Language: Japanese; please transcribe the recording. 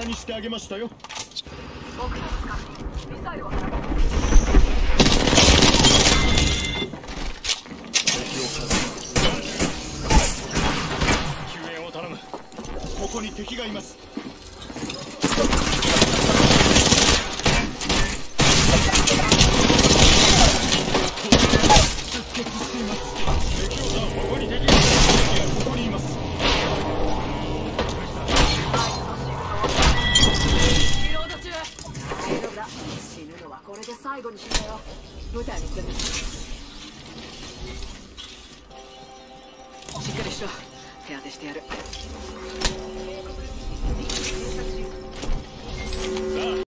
にしてあげましたよ。 僕のスカフミサイルを放つ。 救援を頼む。ここに敵がいます。出血しています。敵をさん、ここに敵がいます。敵がここにいます。 リロード中。大丈夫だ。死ぬのはこれで最後にしなよ。舞台に準備しっかりしろ。手当てしてやる。